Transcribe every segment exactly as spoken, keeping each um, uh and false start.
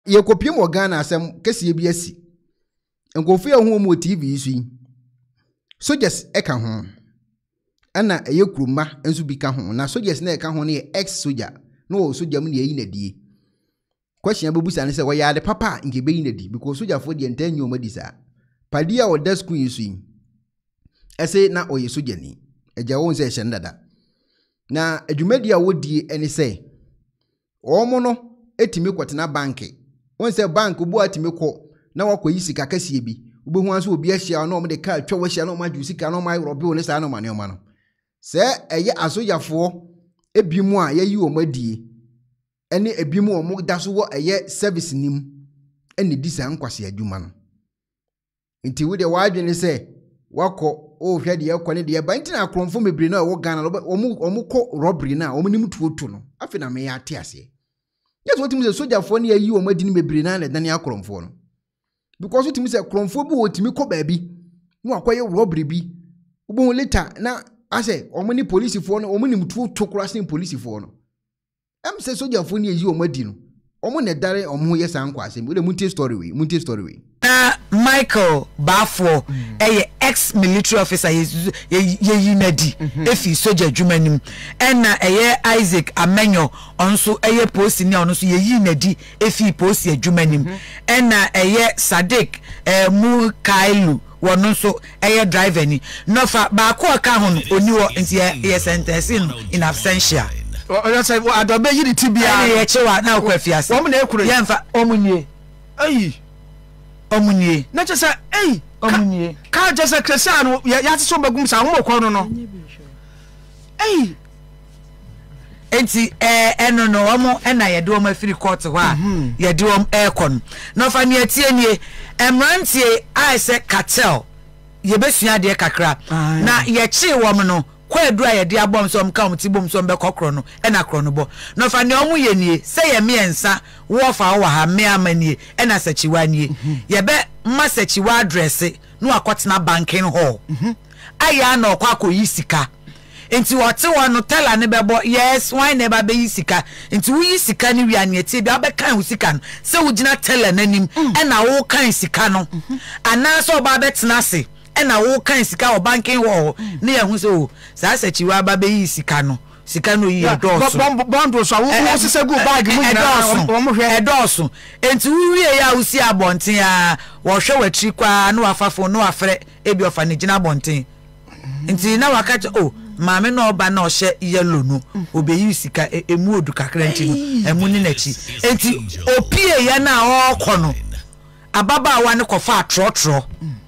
ye kopiem Ghana asem kese bi asi enkofu ya hu mo T V su soldiers eka ho ana eye kuruma enso bi ka ho na soldiers na eka ho na ex soldier no soldier mu na yi na die question abebusa ne se wo ya de papa nke be yi na di because soldier for the entanyo ma di sa padia o da school su ese na oye soldier ni eja won se hye ndada na adwumadi a wodi ene se omo no etimi kwotena banki won se bank bu atimi kwo na wakọ yisika kasie bi ubehu anso obi ahia na omde ka atwa wahia na omaju sika na omai robe one sa na omane oma no se eye asoyafo ebimu a yayi omadie ene ebimu omo daso wo eye service nim ene disa nkwase adwuma no nti wo de wadwene se wakọ o hwe de yakọ ne de ba nti na akromfo mebre na wo Ghana omo omo kọ robbery na omo nim tuotu no afi na me ya ate ase yes what me say sojafo ne yayi omadi ni mebre na na dan akromfo no because it means a cromfo bu otimi ko baabi no akoye robbery bi ubo later na ase omuni police fo no omuni mtu to krasing police fo no em se soldier fo ni eyi omadi no omo ne dare omo ye san kwa asem we de muntie story we muntie story we na Michael Bafo eye ex military officer ye ye nadi efi soldier adwumanim na eye Isaac Amenyo onso eye post ni onso ye nadi efi post adwumanim na eye Sadiq eh mu Kailu wono so eye driver ni no fa ba ko ka ho oni wo nti ye sentence in absentia o say adobe yiri tibia ye chewa na kwa fiase wo mu na ekuru ye mfa omunye ayi omunye na che say eh omunye ka je say Christian ya ya so bagum sa ho ko no no eh enti eh eno no omo na ye de omo afiri court ho a ye de omo ekon no fa ne atie nie emrantie I say cartel ye besua de kakra na ye chi wo no kwadu a ye de abom so om ka om ti bom so be kokro no e na kro no bo no fa ne omo ye nie se ye miensa wo fa wo ha me amanie e na sachiwa nie ye be ma sachiwa address no akotena banking hall aya na okwa akoyi sika enti wote wonu tella ne bebo yes why never be sika enti wo sika ni wi aniete bia be kan wo sika no se wo gina tella nanim e na wo kan sika no ana so ba betena se e na wo kan sika o banking hall ne ya hu so sa sachiwa ba be sika no sika no yi edoso bondo so wo sise go bag mu nyina o mo hwe edoso enti wo wie ya wo si abonten a wo hwe watri kwa no afafo no afre ebi ofa ne gina abonten enti na wakacha oh maame no oba na ohye yellow no obeyi sika emu odu kakra nti no emu ni nachi enti opie ya na okọ no ababa wa ne kofa trotro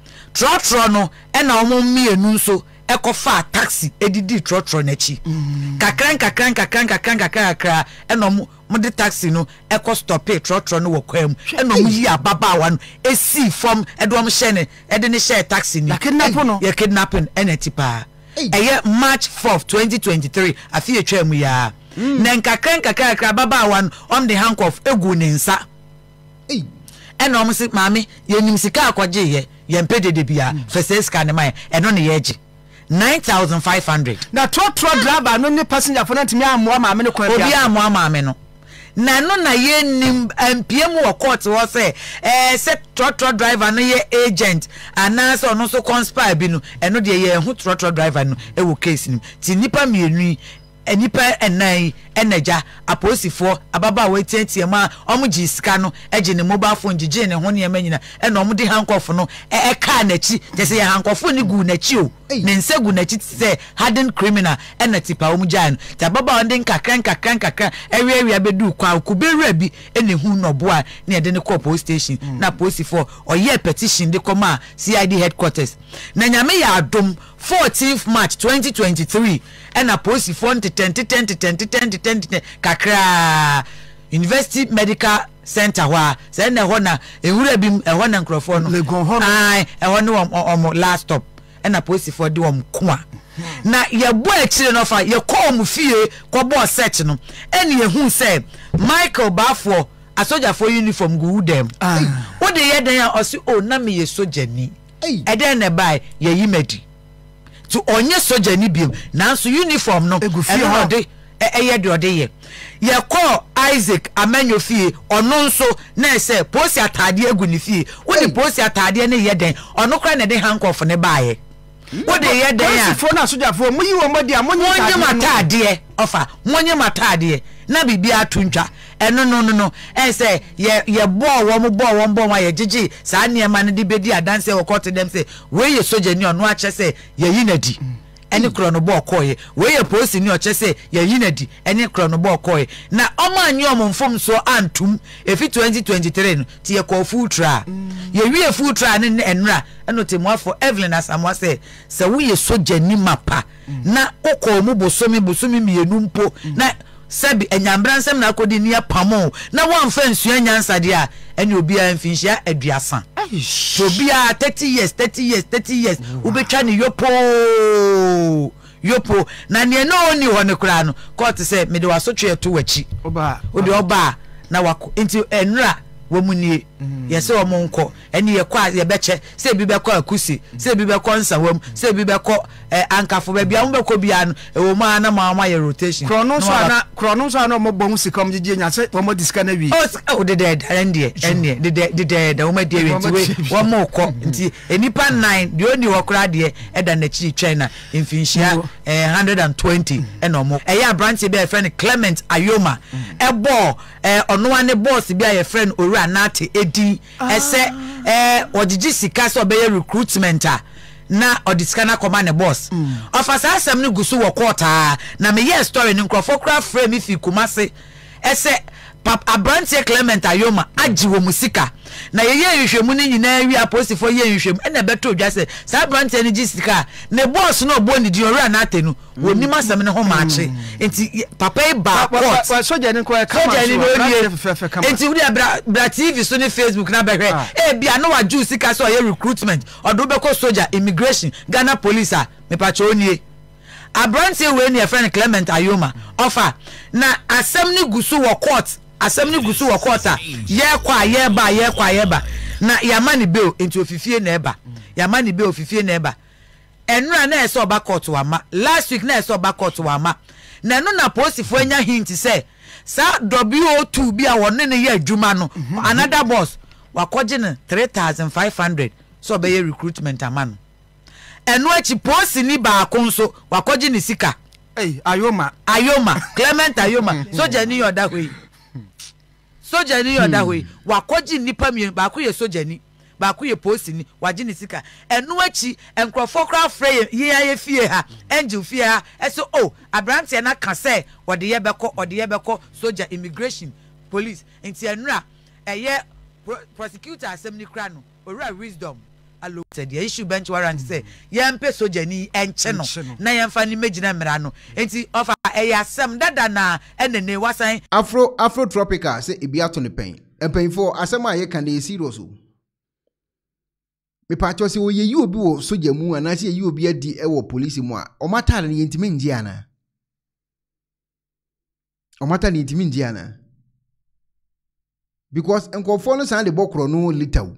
trotro no e na omo mienu nso ekofa taxi edidi trotro nachi kakran kakran kakran kakran kakra e no mo de taxi no eko stop e trotro no wokwam e no mo yi ababa wa no esi from e do mo hye ne e de ne hye taxi ni kidnap no ye kidnapping enetipa eye March fourth twenty twenty-three afi etwa mu ya na nkakran kakra baba wan on the handcuff egu ne nsa eh ena om si maame ye nim sika akwaje ye ye mpede de bia fese sika ne mai eno ne ye gi nine thousand five hundred na trotro driver no ne passenger for ntimi amoa maame ne kwa bia obi amoa maame no na no na ye nim mpiem wo court wo say eh se trotro driver no ye agent ana so no so conspire bi no eno de ye hu trotro driver no e wo case nim ti nipa mienu enipa enan enaja aposifo ababa we tiantie ma omo gi sika no eje ne mobile phone gigi ne ho ne emanyina e na omo de handcuff no e ka na chi je se handcuff ni gu na chi o ne nse gu na chi se hardened criminal e na tipa omo jan ta baba on de nkakran kakran kakran ewe ewe abedu kwa kubewura bi e ne hu no boa ne de ne call police station na aposifo oye petition de koma C I D headquarters na nyame ya adom fourteenth March twenty twenty-three and a police phone to ten to ten to ten to ten to ten kakra University Medical Center wa say na ho na ewura bi e ho na nkrofo no ai e ho no omo last stop and a police for do om kwa na ye bo akire no fa ye call mu fie ko bo search no ene ye hu say Michael Bafo a soldier for uniform go dem wo de ye den o si o na me ye soldier ni e den na bai ye yimedi to onye soldier ni biem nanso uniform no e go fie ho de eye de ode ye ye call Isaac amenyo fie ono nso na ese posi atade agu ni fie wo de posi atade ne ye den ono kra ne de handcuff ne baaye wo de ye den ya fo na sojafo mu yi wo modi a monye atade ofa monye matade na bibia atuntwa eno no no no ese ye ye bo wo mo bo wo bo ma ye gigi saa ne ma ne de bedi adanse wo court dem say we ye soja ni ono a che say ye yinadi eni krono bo koye we ye posi ni o che say ye yinadi eni krono bo koye na omo anyi omo mfom so antum efi twenty twenty-three no ti ye ko full trial ye wie full trial ne enra eno temuafo Evelyn Asamoah say se we ye soja ni mapa na okọ mu bosomi bosomi mienu mpo na sabi enyambransem na akodi ni apamo na wamfa nsua nyansade a ene obi a mfinhia aduasa so bia thirty years thirty years thirty years ubetwa ni yopo yopo na ne no oni ho ne kura no court say me de wasotwe to wachi oba odi oba na wako nti enra wamunie yese wo monko ene ye kwa ye beche se bi bekọ akusi se bi bekọ nsawam se bi bekọ ankafo ba bia mo bekọ bia no e wo ma na ma ma ye rotation krono so ana krono so ana mo bom sikam gigi nya se wo mo diska na wi o de de ende ende de de de de wo ma de wi nti we wo mo kọ nti enipa nine de oni wo kra de e da na chi China mfinhia one hundred twenty e no mo e ya branch be e friend Clement Ayoma e bo e ono ane boss bia ye friend Ora Nate edi ese eh ogigi sika so be recruitment a na odisika na command the boss ofasa asem ne gusu wo quarter na me yes story ni nkrofo kra frame fi Kumase ese pap abrantie Clement Ayoma agi wo musika na ye ye hwehwemu ni nyina wi aposifo ye hwehwemu ena beto odwa se sa abrantie ni gisika ne boss no bo ni di Ora Nate no woni masem ne ho maache enti papa e ba court soja ni ko e kama so enti we bra bra T V so ni Facebook na behwe e bia no wa ju sika so ye recruitment odo be ko soja immigration Ghana police a me pa cho onie abrantie we ni e friend Clement Ayoma offer na asem ni gusu wo court asem ni gusu wo court a ye kwa ye ba ye kwa ye ba na yamani bill enti ofifie na eba yamani bill ofifie na eba enra na eso ba court wa ma last week na eso ba court wa ma na no na posifo anya hint say sa W O two bi a wonne ne ye adwuma no another boss wakoje ne three thousand five hundred so be ye recruitment amano eno achi posi ni ba akonso wakoje ne sika eh Ayoma Ayoma Clement Ayoma soja ni yoda hoi soja ni yoda hoi wakoje nipa mi ba ko ye soja ni ba ko ye posi ni waje ne sika eno achi enkrofo kra frey ye ye fie ha angel fie ha eso oh abrante na ka say ode ye beko ode ye beko soja immigration police enti enra eye prosecutor asem ni kra no ora wisdom allo said the issue bench warrant say yempe soja ni enche no na yemfa ni megina mra no enti offer eye asem dada na enene wasan afro afro tropical say ebiato ne pen pen for asem aye kan dey serious o me pacho say oye yi obi wo soja mu ana say yi obi adi e wo police mu a o matare ne yentime nji ana o matare ne yentime nji ana because enkofo no san de bokro no litaw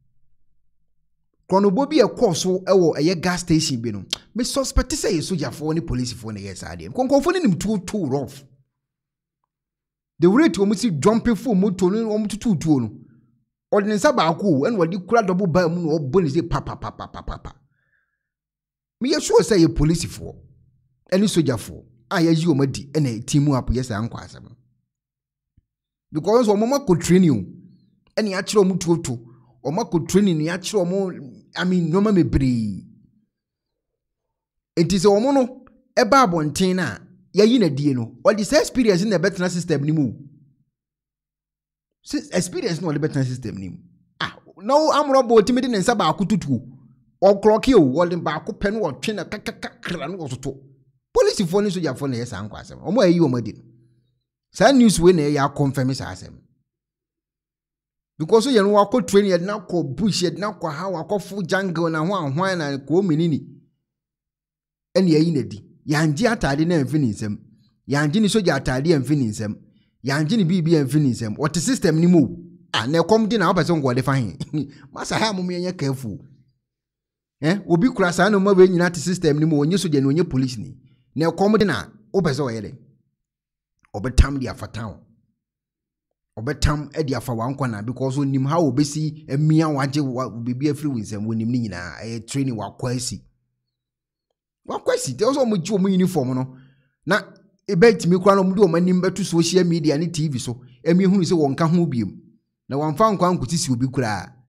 kono bobi e koso e wo eye gas station bi no me suspect say e soja fo ni police fo ne yes ade konkofo ne nim too too rough the rate o musi jumping for moto no o mututu tuo no ordinance ba ko en wadi kura double ba mu no oboni say papa papa papa me ye sure say e police fo any soja fo a ye yi o madi na team up yes an kwa asem because o mama ko training en ya kire o mutuoto o mama ko training ya kire o mo I mean no ma mebre enti se o mo no e ba abonten na ya yi na die no all this experience in the better system ni mu experience no the better system ni mu ah no amro bo timidi ne nsa ba akututu o clock you wole ba ko pen wo twe na kakakakra no soto police fo ni soja fo na yes an kwasem o mo ayi o madi sa news we na ya confirm sa asem because you know wako train yet na ko bush yet na ko ha wako fu jungle na ho anhwan na ko menini ene yayi na di yanji atade na mfini nsem yanji ni soja atade mfini nsem yanji ni bibi mfini nsem what system ni mu ah na kom di na opese ngo de fahin masa ha mo menye careful eh obi kura sa no ma we nyina te system ni mu onye soja ni onye police ni na kom di na opese o yele obetam dia fatan obetam e dia fa wankwa na because onim how obesi emia waje bibi afiri winsem wonim ni nyina e training wakwasi wakwasi te so omuji omu uniform no na ebetimi kwa no mudi omanim betu social media ni T V so emi hunu se wonka ho biem na wamfa nkwa nkutisi obi kura